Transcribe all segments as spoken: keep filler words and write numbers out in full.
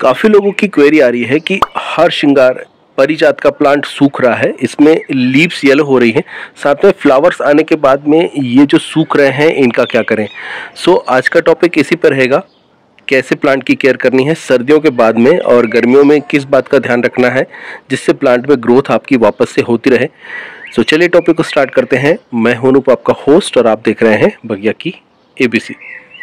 काफ़ी लोगों की क्वेरी आ रही है कि हर श्रृंगार पारिजात का प्लांट सूख रहा है, इसमें लीव्स येलो हो रही हैं, साथ में फ्लावर्स आने के बाद में ये जो सूख रहे हैं इनका क्या करें। सो so, आज का टॉपिक इसी पर रहेगा, कैसे प्लांट की केयर करनी है सर्दियों के बाद में और गर्मियों में किस बात का ध्यान रखना है जिससे प्लांट में ग्रोथ आपकी वापस से होती रहे। सो so, चलिए टॉपिक को स्टार्ट करते हैं। मैं हूं अनूप, आपका होस्ट, और आप देख रहे हैं बगिया की एबीसी।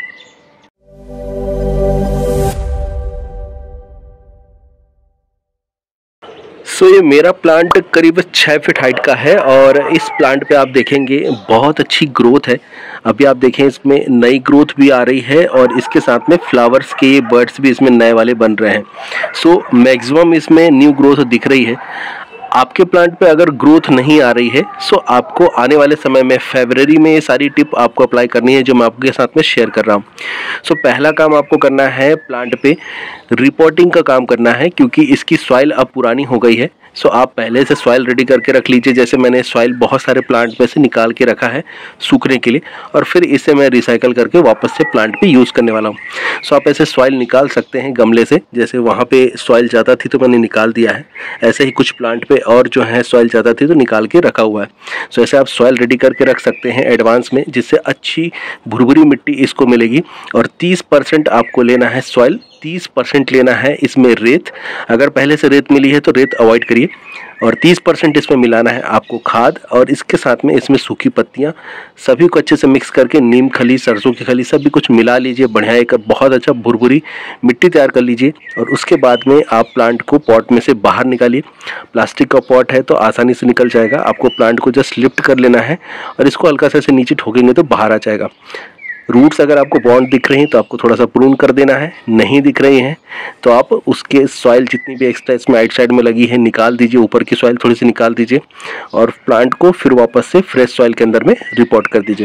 सो so, ये मेरा प्लांट करीब छः फीट हाइट का है और इस प्लांट पे आप देखेंगे बहुत अच्छी ग्रोथ है। अभी आप देखें इसमें नई ग्रोथ भी आ रही है और इसके साथ में फ्लावर्स के ये बर्ड्स भी इसमें नए वाले बन रहे हैं। सो so, मैक्सिमम इसमें न्यू ग्रोथ दिख रही है। आपके प्लांट पे अगर ग्रोथ नहीं आ रही है सो आपको आने वाले समय में फरवरी में ये सारी टिप आपको अप्लाई करनी है जो मैं आपके साथ में शेयर कर रहा हूँ। सो पहला काम आपको करना है, प्लांट पे रिपोर्टिंग का काम करना है, क्योंकि इसकी सॉइल अब पुरानी हो गई है। सो आप पहले से सॉइल रेडी करके रख लीजिए। जैसे मैंने सॉइल बहुत सारे प्लांट में से निकाल के रखा है सूखने के लिए, और फिर इसे मैं रिसाइकल करके वापस से प्लांट पे यूज़ करने वाला हूँ। सो आप ऐसे सॉइल निकाल सकते हैं गमले से। जैसे वहाँ पे सॉइल ज़्यादा थी तो मैंने निकाल दिया है, ऐसे ही कुछ प्लांट पे और जो है सॉइल ज़्यादा थी तो निकाल के रखा हुआ है। सो ऐसे आप सॉइल रेडी करके रख सकते हैं एडवांस में, जिससे अच्छी भुरभुरी मिट्टी इसको मिलेगी। और तीस परसेंट आपको लेना है सॉइल, तीस परसेंट लेना है इसमें रेत। अगर पहले से रेत मिली है तो रेत अवॉइड करिए। और तीस परसेंट इसमें मिलाना है आपको खाद, और इसके साथ में इसमें सूखी पत्तियां, सभी को अच्छे से मिक्स करके नीम खली, सरसों की खली, सभी कुछ मिला लीजिए। बढ़िया एक बहुत अच्छा भुरभुरी मिट्टी तैयार कर लीजिए। और उसके बाद में आप प्लांट को पॉट में से बाहर निकालिए। प्लास्टिक का पॉट है तो आसानी से निकल जाएगा। आपको प्लांट को जस्ट लिफ्ट कर लेना है और इसको हल्का सा से नीचे ठोकेंगे तो बाहर आ जाएगा। रूट्स अगर आपको बॉन्ड दिख रही हैं तो आपको थोड़ा सा प्रून कर देना है, नहीं दिख रही हैं तो आप उसके सॉइल जितनी भी एक्स्ट्रा इसमें आइट साइड में लगी है निकाल दीजिए। ऊपर की सॉइल थोड़ी सी निकाल दीजिए और प्लांट को फिर वापस से फ्रेश सॉइल के अंदर में रिपोर्ट कर दीजिए।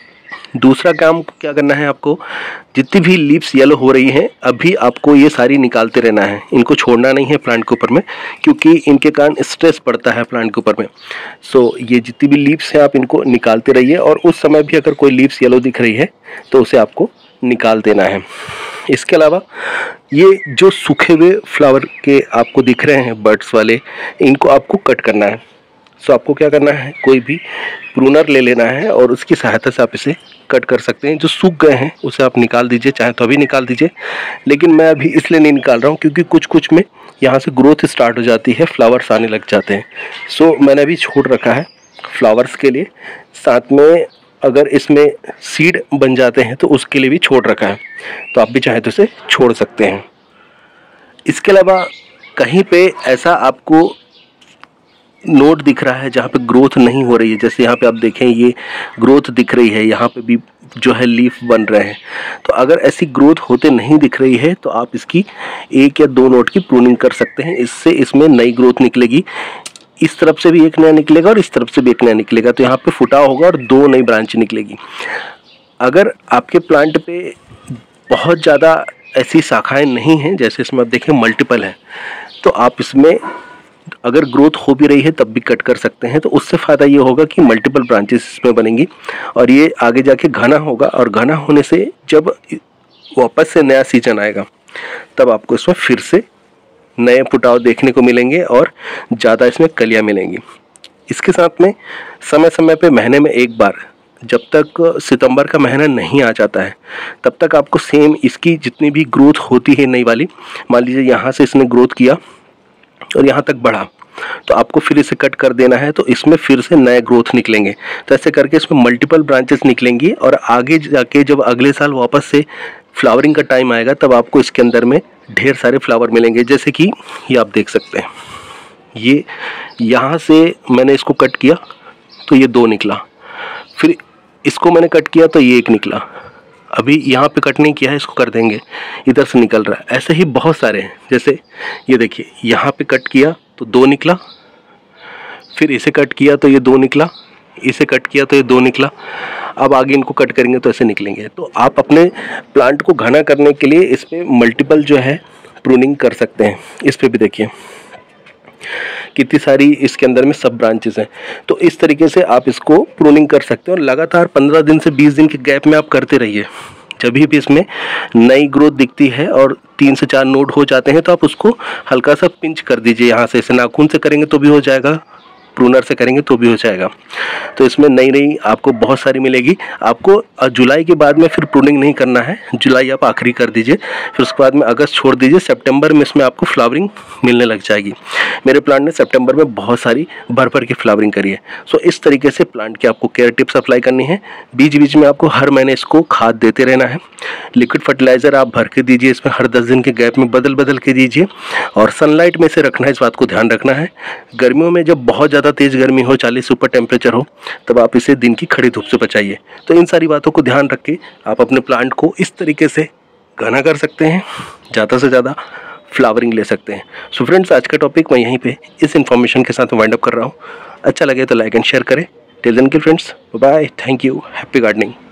दूसरा काम क्या करना है, आपको जितनी भी लीव्स येलो हो रही हैं अभी आपको ये सारी निकालते रहना है, इनको छोड़ना नहीं है प्लांट के ऊपर में, क्योंकि इनके कारण स्ट्रेस पड़ता है प्लांट के ऊपर में। सो so, ये जितनी भी लीव्स हैं आप इनको निकालते रहिए, और उस समय भी अगर कोई लीव्स येलो दिख रही है तो उसे आपको निकाल देना है। इसके अलावा ये जो सूखे हुए फ्लावर के आपको दिख रहे हैं बर्ड्स वाले, इनको आपको कट करना है। सो आपको क्या करना है, कोई भी प्रूनर ले लेना है और उसकी सहायता से आप इसे कट कर सकते हैं। जो सूख गए हैं उसे आप निकाल दीजिए, चाहे तो अभी निकाल दीजिए, लेकिन मैं अभी इसलिए नहीं निकाल रहा हूँ क्योंकि कुछ कुछ में यहाँ से ग्रोथ स्टार्ट हो जाती है, फ्लावर्स आने लग जाते हैं। सो मैंने अभी छोड़ रखा है फ्लावर्स के लिए, साथ में अगर इसमें सीड बन जाते हैं तो उसके लिए भी छोड़ रखा है, तो आप भी चाहे तो इसे छोड़ सकते हैं। इसके अलावा कहीं पे ऐसा आपको नोट दिख रहा है जहाँ पे ग्रोथ नहीं हो रही है, जैसे यहाँ पे आप देखें ये ग्रोथ दिख रही है, यहाँ पे भी जो है लीफ बन रहे हैं, तो अगर ऐसी ग्रोथ होते नहीं दिख रही है तो आप इसकी एक या दो नोट की प्रूनिंग कर सकते हैं। इससे इसमें नई ग्रोथ निकलेगी। इस तरफ से भी एक नया निकलेगा और इस तरफ से भी एक नया निकलेगा, तो यहाँ पे फुटा होगा और दो नई ब्रांच निकलेगी। अगर आपके प्लांट पे बहुत ज़्यादा ऐसी शाखाएँ नहीं हैं, जैसे इसमें आप देखें मल्टीपल हैं, तो आप इसमें अगर ग्रोथ हो भी रही है तब भी कट कर सकते हैं। तो उससे फ़ायदा ये होगा कि मल्टीपल ब्रांचेस इसमें बनेंगी और ये आगे जाके घना होगा, और घना होने से जब वापस से नया सीजन आएगा तब आपको इसमें फिर से नए फुटाव देखने को मिलेंगे और ज़्यादा इसमें कलियाँ मिलेंगी। इसके साथ में समय समय पे महीने में एक बार, जब तक सितंबर का महीना नहीं आ जाता है तब तक आपको सेम इसकी जितनी भी ग्रोथ होती है नई वाली, मान लीजिए यहाँ से इसने ग्रोथ किया और यहाँ तक बढ़ा, तो आपको फिर इसे कट कर देना है, तो इसमें फिर से नए ग्रोथ निकलेंगे। तो ऐसे करके इसमें मल्टीपल ब्रांचेस निकलेंगी और आगे जाके जब अगले साल वापस से फ्लावरिंग का टाइम आएगा तब आपको इसके अंदर में ढेर सारे फ्लावर मिलेंगे। जैसे कि ये आप देख सकते हैं, ये यहाँ से मैंने इसको कट किया तो ये दो निकला, फिर इसको मैंने कट किया तो ये एक निकला, अभी यहाँ पे कट नहीं किया है, इसको कर देंगे, इधर से निकल रहा है। ऐसे ही बहुत सारे हैं, जैसे ये देखिए यहाँ पे कट किया तो दो निकला, फिर इसे कट किया तो ये दो निकला, इसे कट किया तो ये दो निकला। अब आगे इनको कट करेंगे तो ऐसे निकलेंगे। तो आप अपने प्लांट को घना करने के लिए इस पर मल्टीपल जो है प्रूनिंग कर सकते हैं। इस पर भी देखिए कितनी सारी इसके अंदर में सब ब्रांचेस हैं। तो इस तरीके से आप इसको प्रूनिंग कर सकते हैं और लगातार पंद्रह दिन से बीस दिन के गैप में आप करते रहिए। जब भी इसमें नई ग्रोथ दिखती है और तीन से चार नोड हो जाते हैं तो आप उसको हल्का सा पिंच कर दीजिए। यहाँ से, इसे नाखून से करेंगे तो भी हो जाएगा, प्रूनर से करेंगे तो भी हो जाएगा। तो इसमें नई नई आपको बहुत सारी मिलेगी। आपको जुलाई के बाद में फिर प्रूनिंग नहीं करना है, जुलाई आप आखिरी कर दीजिए, फिर उसके बाद में अगस्त छोड़ दीजिए, सितंबर में इसमें आपको फ्लावरिंग मिलने लग जाएगी। मेरे प्लांट ने सितंबर में बहुत सारी भर भर के फ्लावरिंग करी है। सो इस तरीके से प्लांट की आपको केयर टिप्स अप्लाई करनी है। बीच बीच में आपको हर महीने इसको खाद देते रहना है। लिक्विड फर्टिलाइज़र आप भर के दीजिए, इसमें हर दस दिन के गैप में बदल बदल के दीजिए, और सनलाइट में से रखना है, इस बात को ध्यान रखना है। गर्मियों में जब बहुत ज़्यादा तेज़ गर्मी हो, चालीस ऊपर टेम्परेचर हो, तब आप इसे दिन की खड़ी धूप से बचाइए। तो इन सारी बातों को ध्यान रख के आप अपने प्लांट को इस तरीके से घना कर सकते हैं, ज़्यादा से ज़्यादा फ्लावरिंग ले सकते हैं। सो फ्रेंड्स, आज का टॉपिक मैं यहीं पे इस इन्फॉर्मेशन के साथ वाइंड अप कर रहा हूँ। अच्छा लगे तो लाइक एंड शेयर करें। टिल देन के friends, bye, thank you, happy gardening.